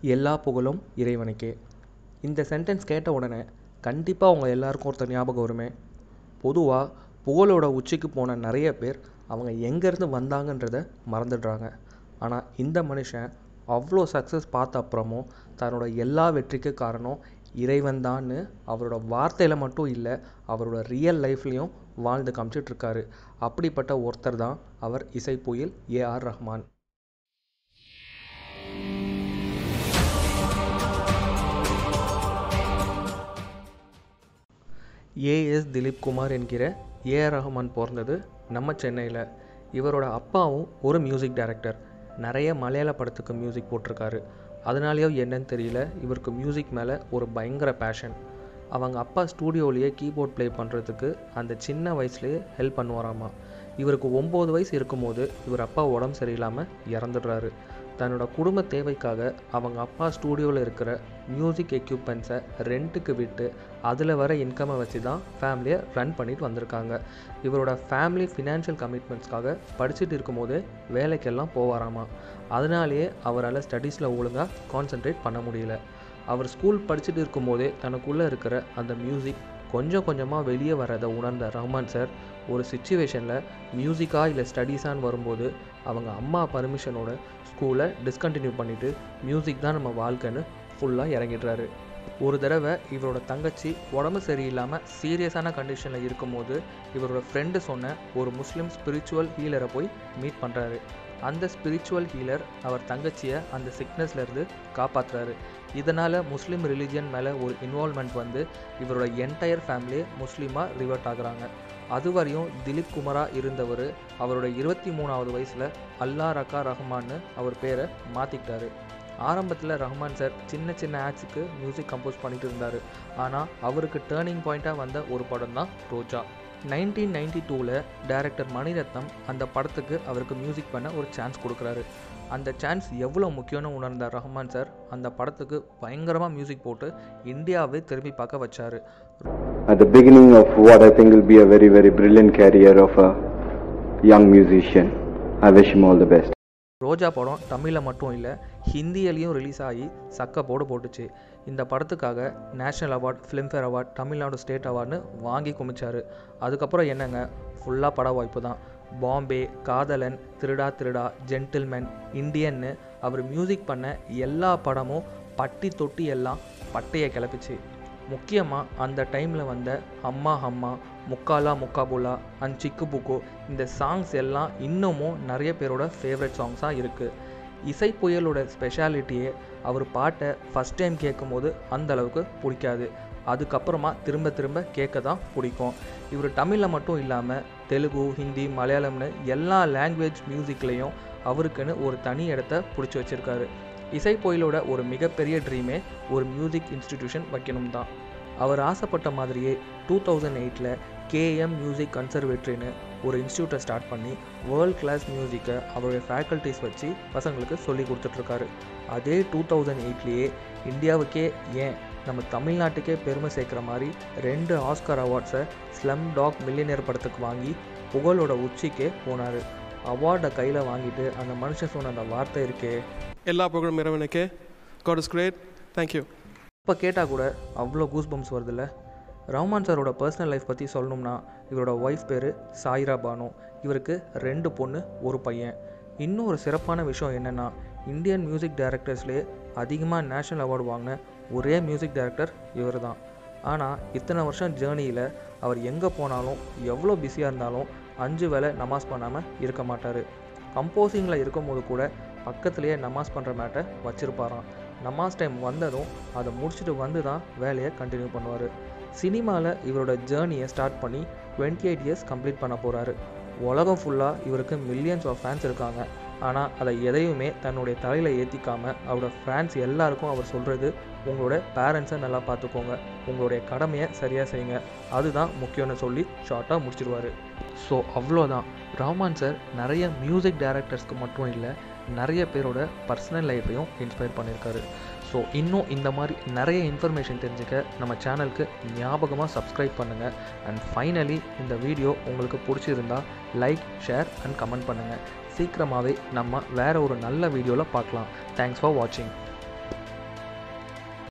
எல்லா புகழும் இறைவனுக்கே. இந்த சென்டென்ஸ் கேட்ட உடனே கண்டிப்பாக உங்கள் எல்லாருக்கும் ஒருத்தர் ஞாபகம் வருமே. பொதுவாக புகழோட உச்சிக்கு போன நிறைய பேர் அவங்க எங்கேருந்து வந்தாங்கன்றதை மறந்துடுறாங்க. ஆனால் இந்த மனுஷன் அவ்வளோ சக்ஸஸ் பார்த்த அப்புறமும் தன்னோட எல்லா வெற்றிக்கு காரணம் இறைவன் தான்னு அவரோட வார்த்தையில் மட்டும் இல்லை, அவரோட ரியல் லைஃப்லேயும் வாழ்ந்து காமிச்சிட்ருக்காரு. அப்படிப்பட்ட ஒருத்தர் தான் அவர் இசைப்புயல் ஏஆர் ரஹ்மான். ஏஎஸ் திலீப் குமார் என்கிற ஏஆர் ரஹ்மான் பிறந்தது நம்ம சென்னையில். இவரோட அப்பாவும் ஒரு மியூசிக் டைரக்டர். நிறைய மலையாள படத்துக்கு மியூசிக் போட்டிருக்காரு. அதனாலேயோ என்னன்னு தெரியல, இவருக்கு மியூசிக் மேலே ஒரு பயங்கர பேஷன். அவங்க அப்பா ஸ்டூடியோலேயே கீபோர்ட் ப்ளே பண்ணுறதுக்கு அந்த சின்ன வயசுலேயே ஹெல்ப் பண்ணுவாராமா. இவருக்கு 9 வயசு இருக்கும்போது இவர் அப்பா உடம்பு சரியில்லாமல் இறந்துடுறாரு. தன்னோட குடும்ப தேவைக்காக அவங்க அப்பா ஸ்டூடியோவில் இருக்கிற மியூசிக் எக்யூப்மெண்ட்ஸை ரெண்ட்டுக்கு விட்டு அதில் வர இன்கம்மை வச்சு தான் ஃபேமிலியை ரன் பண்ணிட்டு வந்திருக்காங்க. இவரோட ஃபேமிலி ஃபினான்ஷியல் கமிட்மெண்ட்ஸ்க்காக படிச்சுட்டு இருக்கும்போதே வேலைக்கெல்லாம் போவாராமா. அதனாலேயே அவரால் ஸ்டடீஸில் ஒழுங்காக கான்சென்ட்ரேட் பண்ண முடியல. அவர் ஸ்கூல் படிச்சுட்டு இருக்கும்போதே தனக்குள்ளே இருக்கிற அந்த மியூசிக் கொஞ்சம் கொஞ்சமாக வெளியே வரதை உணர்ந்த ரஹ்மான் சார் ஒரு சிச்சுவேஷனில் மியூசிக்காக இல்லை ஸ்டடீஸான்னு வரும்போது அவங்க அம்மா பர்மிஷனோட ஸ்கூலை டிஸ்கண்டினியூ பண்ணிவிட்டு மியூசிக் தான் நம்ம வாழ்க்கைன்னு ஃபுல்லாக இறங்கிடுறாரு. ஒரு தடவை இவரோட தங்கச்சி உடம்பு சரியில்லாமல் சீரியஸான கண்டிஷனில் இருக்கும்போது இவரோட ஃப்ரெண்டு சொன்ன ஒரு முஸ்லீம் ஸ்பிரிச்சுவல் ஹீலரை போய் மீட் பண்ணுறாரு. அந்த ஸ்பிரிச்சுவல் ஹீலர் அவர் தங்கச்சியை அந்த சிக்னஸ்லேருந்து காப்பாற்றுறாரு. இதனால் முஸ்லீம் ரிலீஜியன் மேலே ஒரு இன்வால்மெண்ட் வந்து இவரோட என்டையர் ஃபேமிலியே முஸ்லீமாக ரிவர்ட் ஆகுறாங்க. அதுவரையும் திலீப் குமாராக இருந்தவர் அவரோட 23வது வயசில் அல்லா ரக்கா ரஹ்மான்னு அவர் பேரை மாற்றிக்கிட்டாரு. ஆரம்பத்தில் ரஹ்மான் சார் சின்ன சின்ன ஆக்ட்ஸுக்கு மியூசிக் கம்போஸ் பண்ணிட்டு இருந்தார். ஆனால் அவருக்கு டேர்னிங் பாயிண்ட்டாக வந்த ஒரு படம் தான் ரோஜா. 1992 டைரக்டர் மணிரத்னம் அந்த படத்துக்கு அவருக்கு மியூசிக் பண்ண ஒரு சான்ஸ் கொடுக்குறாரு. அந்த சான்ஸ் எவ்வளோ முக்கியம்னு உணர்ந்த ரஹ்மான் சார் அந்த படத்துக்கு பயங்கரமாக மியூசிக் போட்டு இந்தியாவை திரும்பி பார்க்க வச்சார். At the beginning of what I think will be a very, very brilliant career of a young musician, I wish him all the best. ரோஜா படம் தமிழில் மட்டும் இல்லை, ஹிந்தியிலையும் ரிலீஸ் ஆகி சக்கப்போடு போட்டுச்சு. இந்த படத்துக்காக national award, Filmfare award, Tamil Nadu state அவார்டுன்னு வாங்கி குமிச்சார். அதுக்கப்புறம் என்னங்க, ஃபுல்லாக பட வாய்ப்பு தான். பாம்பே, காதலன், திருடா திருடா, ஜென்டில்மேன், இந்தியன்னு அவர் மியூசிக் பண்ண எல்லா படமும் பட்டி தொட்டி எல்லாம் பட்டையை கிளப்பிச்சு. முக்கியமாக அந்த டைமில் வந்த அம்மா அம்மா, முக்காலா முக்காபுலா அண்ட் சிக்கு புக்கு, இந்த சாங்ஸ் எல்லாம் இன்னமும் நிறைய பேரோட ஃபேவரட் சாங்ஸாக இருக்குது. இசை புயலோட ஸ்பெஷாலிட்டியே அவர் பாட்டை ஃபஸ்ட் டைம் கேட்கும் போது அந்த அளவுக்கு பிடிக்காது. அதுக்கப்புறமா திரும்ப திரும்ப கேட்க தான் பிடிக்கும். இவர் தமிழில் மட்டும் இல்லாமல் தெலுங்கு, ஹிந்தி, மலையாளம்னு எல்லா லாங்குவேஜ் மியூசிக்லேயும் அவருக்குன்னு ஒரு தனி இடத்த பிடிச்சி வச்சுருக்காரு. இசை புயலோட ஒரு மிகப்பெரிய ட்ரீமே ஒரு மியூசிக் இன்ஸ்டிடியூஷன் வைக்கணும் தான். அவர் ஆசைப்பட்ட மாதிரியே 2008 கேஎம் மியூசிக் கன்சர்வேட்டரின்னு ஒரு இன்ஸ்டியூட்டை ஸ்டார்ட் பண்ணி வேர்ல்ட் கிளாஸ் மியூசிக்கை அவருடைய ஃபேக்கல்ட்டிஸ் வச்சு பசங்களுக்கு சொல்லி கொடுத்துட்ருக்காரு. அதே 2008 இந்தியாவுக்கே ஏன் நம்ம தமிழ்நாட்டுக்கே பெருமை சேர்க்குற மாதிரி 2 ஆஸ்கார் அவார்ட்ஸை ஸ்லம் டாக் மில்லியனர் படத்துக்கு வாங்கி புகழோட உச்சிக்கே போனார். அவார்டை கையில் வாங்கிட்டு அந்த மனுஷன் சொன்ன அந்த வார்த்தை இருக்கே, எல்லா புகழும் இறைவனுக்கே. God is great. Thank you. இப்போ கேட்டால் கூட அவ்வளோ கூஸ் பம்ப்ஸ் வருதில்ல. ரஹ்மான் சாரோட பர்சனல் லைஃப் பற்றி சொல்லணும்னா இவரோட ஒய்ஃப் பேர் சாயிரா பானு. இவருக்கு 2 பொண்ணு, 1 பையன். இன்னும் ஒரு சிறப்பான விஷயம் என்னென்னா, இந்தியன் மியூசிக் டைரக்டர்ஸ்லேயே அதிகமாக நேஷ்னல் அவார்டு வாங்கின ஒரே மியூசிக் டைரக்டர் இவர் தான். ஆனால் இத்தனை வருஷம் ஜேர்னியில் அவர் எங்கே போனாலும் எவ்வளோ பிஸியாக இருந்தாலும் 5 வேளை நமாஸ் பண்ணாமல் இருக்க மாட்டார். கம்போசிங்கில் இருக்கும்போது கூட பக்கத்துலேயே நமாஸ் பண்ணுற மேட்டை வச்சுருப்பாராம். நமாஸ் டைம் வந்ததும் அதை முடிச்சுட்டு வந்து தான் வேலையை கண்டினியூ பண்ணுவார். சினிமாவில் இவரோட ஜேர்னியை ஸ்டார்ட் பண்ணி 28 இயர்ஸ் கம்ப்ளீட் பண்ண போகிறாரு. உலகம் ஃபுல்லாக இவருக்கு மில்லியன்ஸ் ஆஃப் ஃபேன்ஸ் இருக்காங்க. ஆனால் அதை எதையுமே தன்னுடைய தலையில் ஏற்றிக்காமல் அவரோட ஃபேன்ஸ் எல்லாருக்கும் அவர் சொல்கிறது, உங்களோட பேரண்ட்ஸை நல்லா பார்த்துக்கோங்க, உங்களுடைய கடமையை சரியாக செய்யுங்க, அதுதான் முக்கியம்னு சொல்லி ஷார்ட்டாக முடிச்சிடுவார். ஸோ அவ்வளோதான். ரஹ்மான் சார் நிறைய மியூசிக் டைரக்டர்ஸ்க்கு மட்டும் இல்லை, நிறைய பேரோட பர்சனல் லைஃப்பையும் இன்ஸ்பயர் பண்ணியிருக்காரு. ஸோ இன்னும் இந்த மாதிரி நிறைய இன்ஃபர்மேஷன் தெரிஞ்சுக்க நம்ம சேனலுக்கு ஞாபகமாக சப்ஸ்கிரைப் பண்ணுங்கள். அண்ட் ஃபைனலி இந்த வீடியோ உங்களுக்கு பிடிச்சிருந்தால் லைக், ஷேர் அண்ட் கமெண்ட் பண்ணுங்கள். சீக்கிரமாகவே நம்ம வேறு ஒரு நல்ல வீடியோவில் பார்க்கலாம். தேங்க்ஸ் ஃபார் வாட்சிங்.